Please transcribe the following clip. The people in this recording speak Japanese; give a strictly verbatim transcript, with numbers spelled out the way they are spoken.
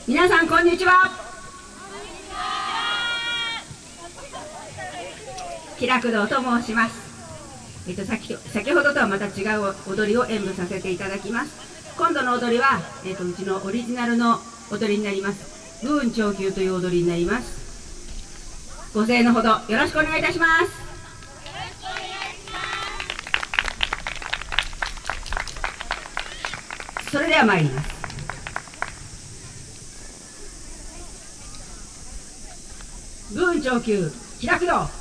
皆さんこんにちは。喜楽堂と申します。えっと、先先ほどとはまた違う踊りを演舞させていただきます。今度の踊りは、えっと、うちのオリジナルの踊りになります。武運長久という踊りになります。ご声援のほどよろしくお願いいたします。それでは参ります。武運長久喜楽堂。